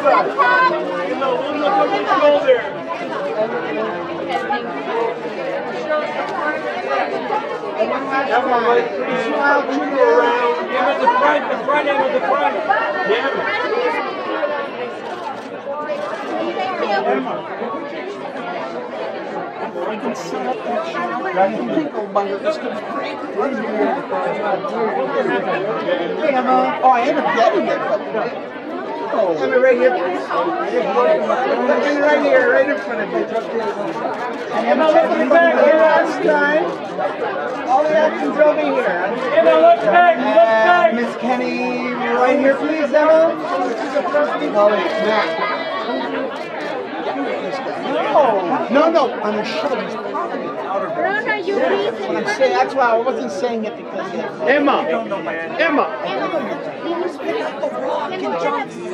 Smile, turn around. Give it the front end of the front. Damn it. I can set up that shot. I can think about it. It's going to break right here. Hey, Emma. Oh, I ended up getting it, but... Oh. Emma, right here, please. Right here, right in front of you. And Emma, look back here last time. All the action's over here. Emma, look back, look back. Miss Kenney, right here, please, Emma. Oh, it's Matt. No, on his shoulder. He's probably out of it. That's why I wasn't saying it because... Emma! Emma!